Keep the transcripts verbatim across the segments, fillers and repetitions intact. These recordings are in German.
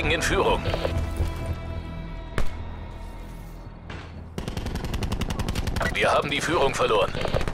Kollegen in Führung. Wir haben die Führung verloren.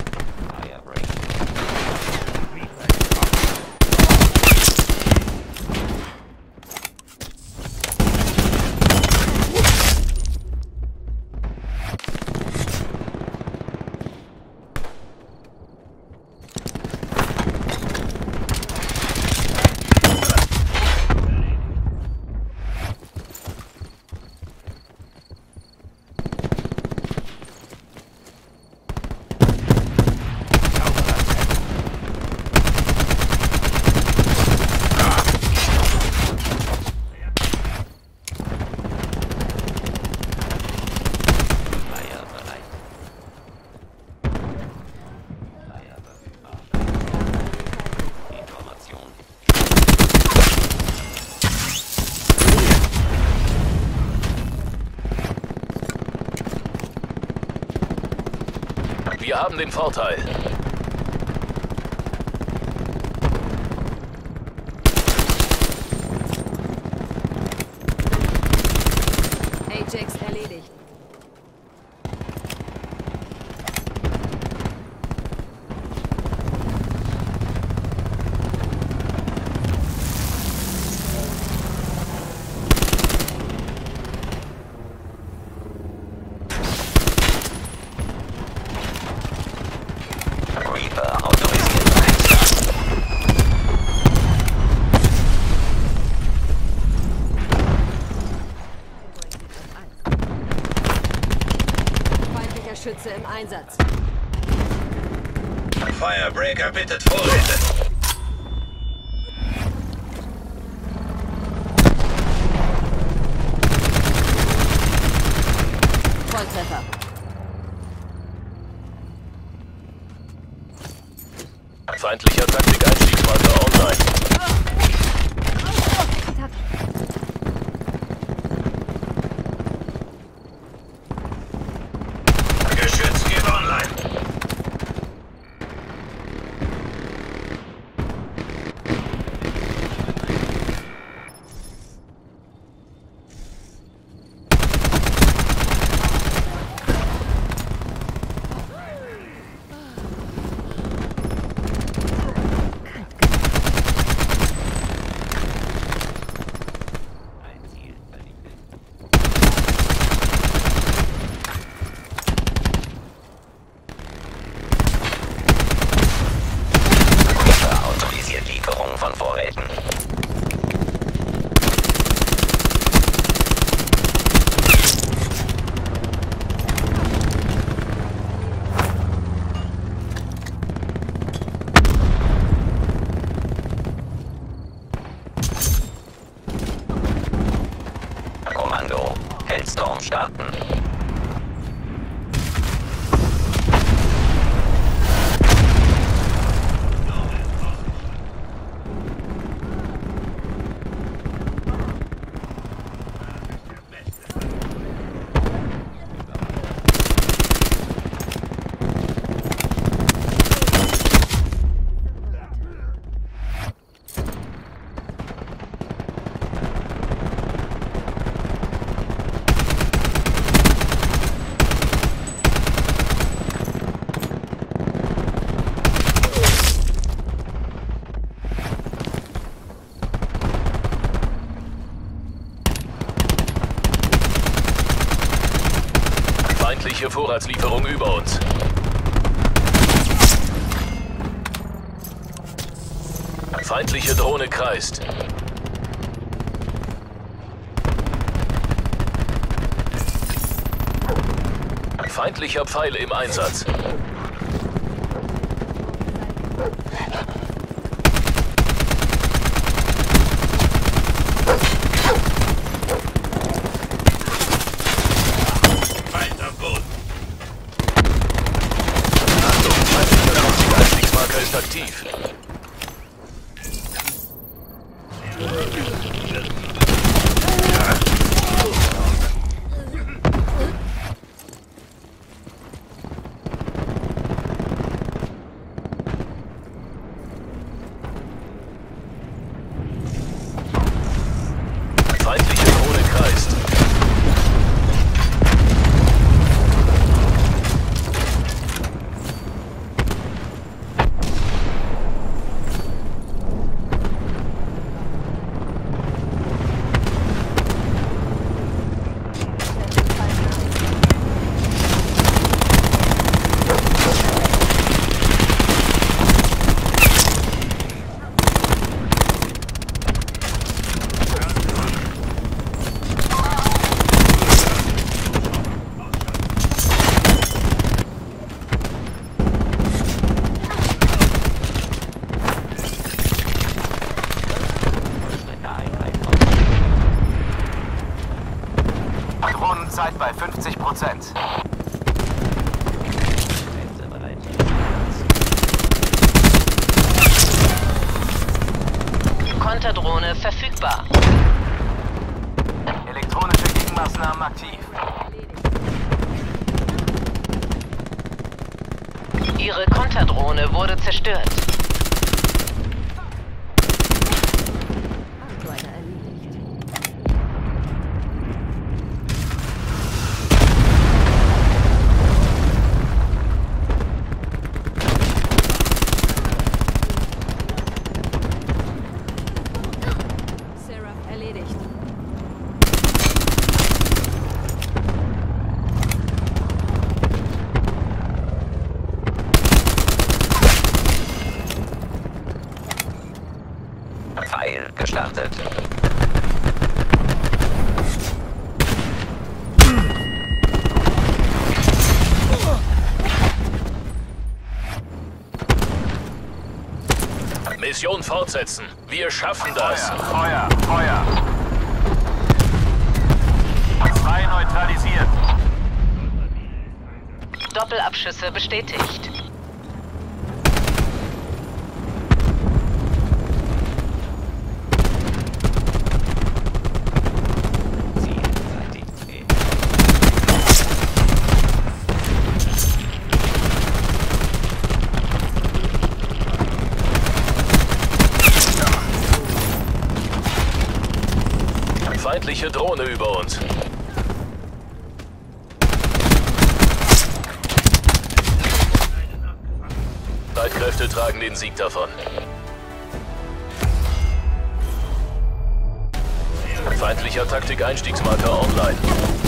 Wir haben den Vorteil. Ajax erledigt. Schütze im Einsatz. Firebreaker bittet Vorräte. Volltreffer. Feindlicher Taktik-Einstiegsmarker online. Geschütz geht online. Hellstorm starten. Feindliche Vorratslieferung über uns. Feindliche Drohne kreist. Feindlicher Pfeil im Einsatz. Ist aktiv. Feindliche Konterdrohne verfügbar. Elektronische Gegenmaßnahmen aktiv. Ihre Konterdrohne wurde zerstört. Weiter erledigt. Seraph erledigt. Pfeil gestartet. Mission fortsetzen. Wir schaffen das. Feuer, Feuer, Feuer. Zwei neutralisiert. Doppelabschüsse bestätigt. Feindliche Drohne über uns. Streitkräfte tragen den Sieg davon. Feindlicher Taktik-Einstiegsmarker online.